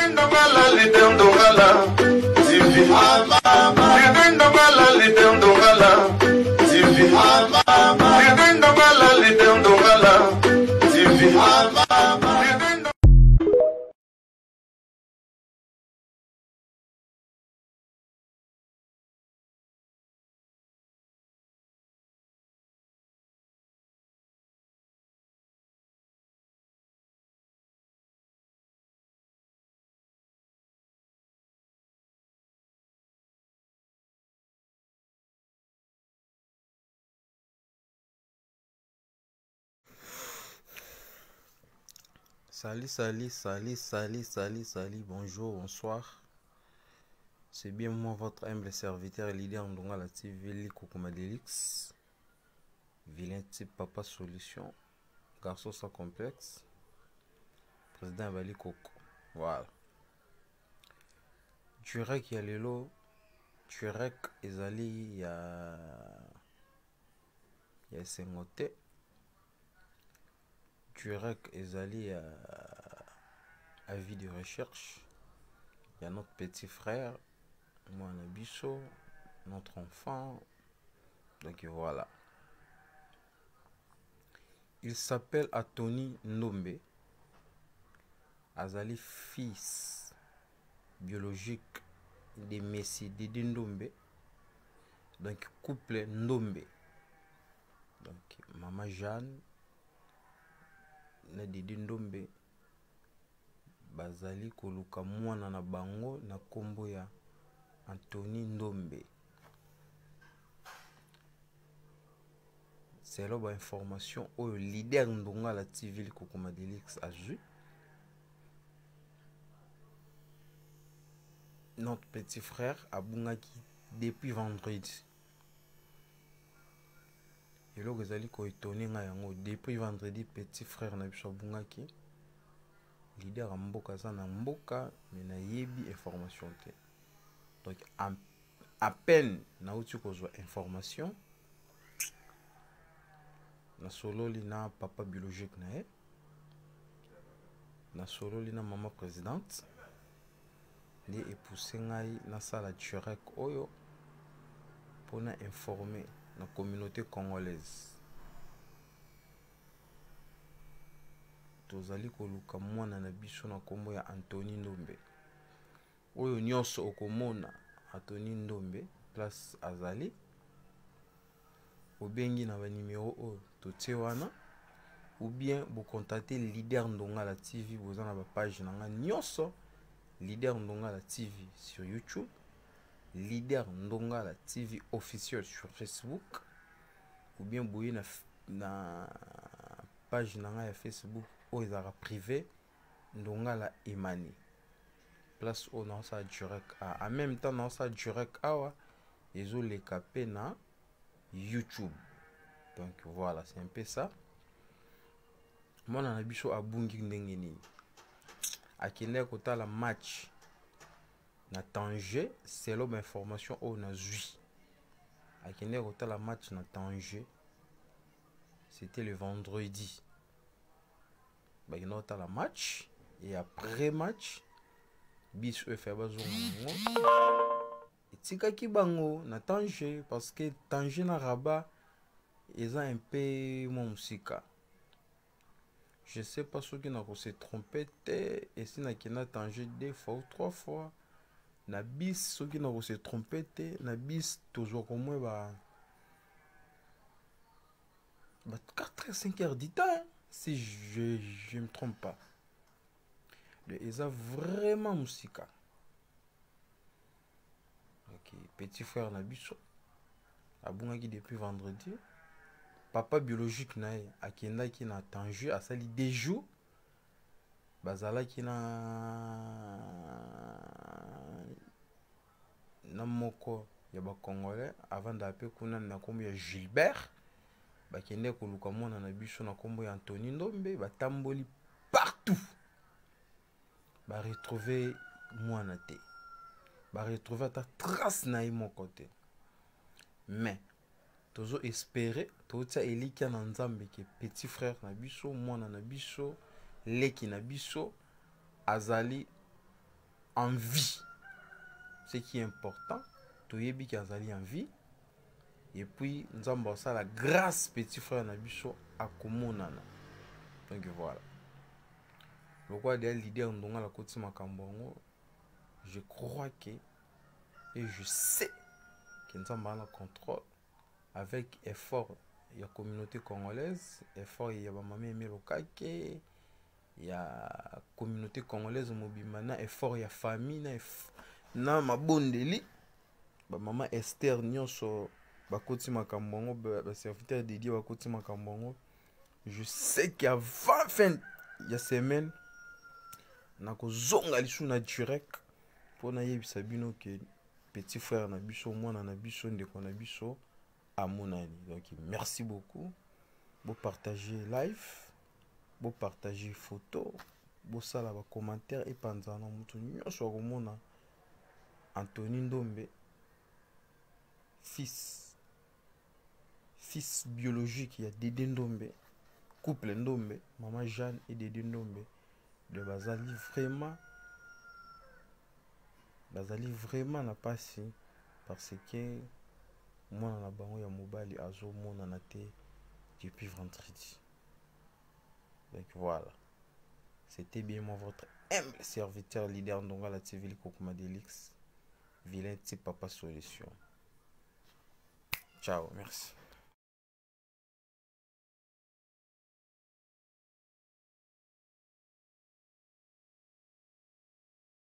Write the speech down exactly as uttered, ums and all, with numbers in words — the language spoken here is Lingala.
Lidendongala, lidendongala, zivi. Lidendongala, lidendongala, zivi. Lidendongala, lidendongala, zivi. Salut, salut, salut, salut, salut, salut, bonjour, bonsoir. C'est bien moi, votre humble serviteur et leader Ndonga la T V, Liko Komadelix. Vilain type papa solution. Garçon sans complexe. Président Bali Koko. Voilà. Turek ya lelo. Turek ezali ya. Ya sengote. Turek ezali à avis de recherche. Il y a notre petit frère, moi Nabiso, notre enfant. Donc voilà. Il s'appelle Anthony Ndombe. Azali fils biologique de Messi Didi Ndombe. Donc couple Ndombe. Donc maman Jeanne na Didi Ndombe bazali koluka mwana na bango na kombo ya Anthony Ndombe. C'est là ba information au leader Ndonga la T V Kokomadelix a vu. Notre petit frère a bungaki depuis vendredi. Et là vous allez ko étonner nga yango depuis vendredi petit frère na biso bungaki. Leader a mboka za na mboka mais na yebi information te. Donc à, à peine na uti ko zo information na solo li na papa biologique na e na solo li na maman présidente li épousé ngai na sala Turek oyo pour na informer la communauté congolaise. Tozali koluka mwana na biso na kombo ya Anthony Ndombe. Oyo nyonso okomona Anthony Ndombe place azali. Obengi na ba numéro o totie wana ou bien vous contactez leader Ndonga la T V vous en avez page na nyonso leader Ndonga la T V sur YouTube, leader Ndonga la T V officiel sur Facebook ou bien boye na na page na ya Facebook o ezara privé Ndonga la Emani place au na sa direct a en même temps na sa direct awa ezo le capé na YouTube. Donc voilà, c'est un peu ça. Moi na biso abungi ndenge nini akende kota la match na Tanger selon information o na zui akende kota la match na Tanger c'était le vendredi ba inota la match et après match bis e fait bazo ngo etika ki bango na Tanger parce que Tanger na Rabat ils ont un peu mon musika. Je sais pas ce qui n'a pas se trompé et si n'a qui n'a Tanger deux fois ou trois fois na bis ce qui n'a pas se trompé na bis toujours comme moi bah bah quatre cinq heures du temps si je je me trompe pas. Ils ont vraiment musika. OK, petit frère na biso abungaki depuis vendredi. Papa biologique na akenda ki na Tanger asali deux jours bazala ki na na moko ya ba congolais avant d'appeler kuna na kombo ya Gilbert bakende koluka mona na biso na kombo ya Anthony Ndombe batamboli partout ba retrouver mwana te ba retrouver ta trace na imo côté mais tozo espérer toza elika na nzambe ke petit frère na biso mwana na biso leki na biso azali en vie. Ce qui est important, toyebi qui azali en vie. Et puis, nous avons ça la grâce petit frère Nabiso à Komonana. Donc voilà. Le roi des leaders ndonga la côté Makambongo, je crois que et je sais que nous avons le contrôle avec effort. Il y a la communauté congolaise, effort il y a ma maman Aimé Lokake, il y a la communauté congolaise Mobimana, effort il y a famille, na ma bondeli, ma maman Esther Nyonso. Bakoti Makambongo, ba serviteur dédié Bakoti Makambongo. Je sais qu'avant fin il y a semaine nako zonga lisu na direct pour na yebisa bino que petit frère na biso mwana na biso ndeko na biso amonani. Donc merci beaucoup. Vous partagez live, vous partagez photo, vous sala ba commentaire et panzana mutu nyonso komona Anthony Ndombe fils fils biologique, il y a Dédé Ndombe, couple Ndombe, maman Jeanne et Dédé Ndombe. De Bazali vraiment, Bazali vraiment n'a pas si parce que moi na bango ya mobali azo mona na te depuis vendredi. Donc voilà, c'était bien moi votre humble serviteur leader Ndonga la T V Kokoma Delix, vilain type papa solution. Ciao, merci.